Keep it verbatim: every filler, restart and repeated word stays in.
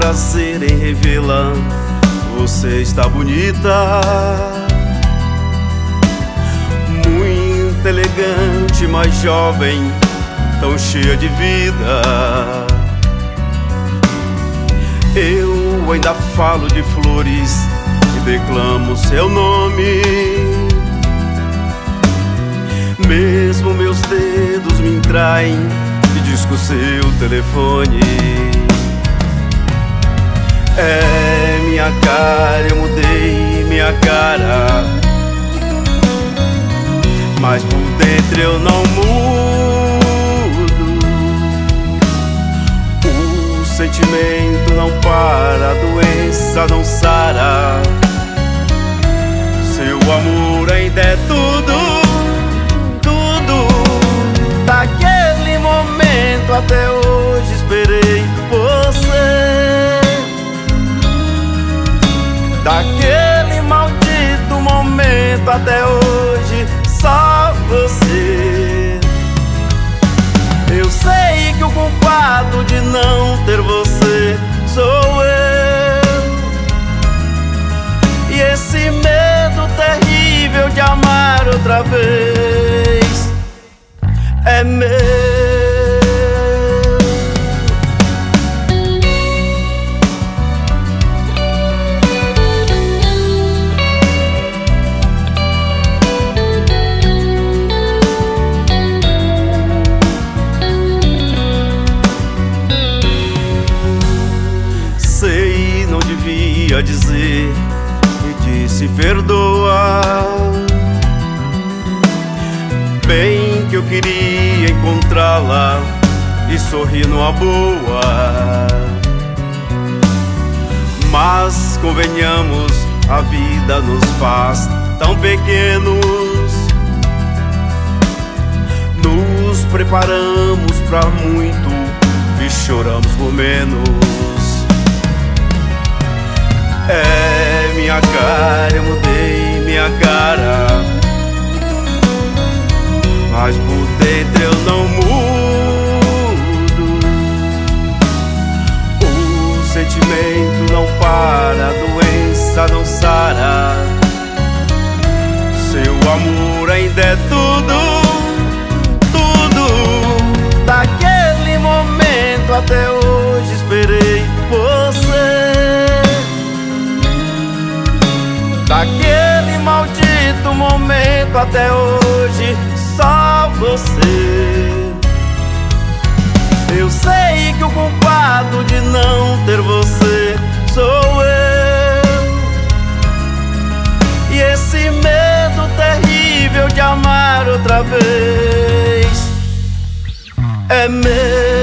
prazer em revê-la. Você está bonita, muito elegante, mais jovem, tão cheia de vida. Eu ainda falo de flores e declamo seu nome. Mesmo meus dedos me traem e disco seu telefone. É minha cara, eu mudei minha cara, mas por dentro eu não mudo. O sentimento não para, a doença não sara. Seu amor ainda é tudo, tudo. Daquele momento até hoje esperei você. Daquele maldito momento até hoje, só você. Eu sei que o culpado de não ter você sou eu. E esse medo terrível de amar outra vez é meu. Devia dizer e disse perdoa. Bem que eu queria encontrá-la e sorrir numa boa. Mas convenhamos, a vida nos faz tão pequenos. Nos preparamos pra muito e choramos por menos. É minha cara, eu mudei minha cara, mas por dentro eu não mudo. O sentimento não para, a doença não sara. Seu amor ainda é tudo, tudo. Daquele momento até hoje esperei você. Daquele maldito momento até hoje, só você. Eu sei que o culpado de não ter você sou eu. E esse medo terrível de amar outra vez é meu.